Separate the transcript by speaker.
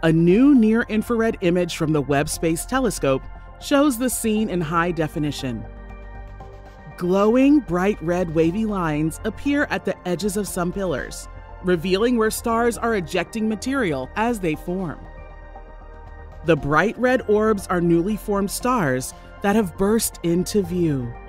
Speaker 1: A new near-infrared image from the Webb Space Telescope shows the scene in high definition. Glowing, bright red wavy lines appear at the edges of some pillars, revealing where stars are ejecting material as they form. The bright red orbs are newly formed stars that have burst into view.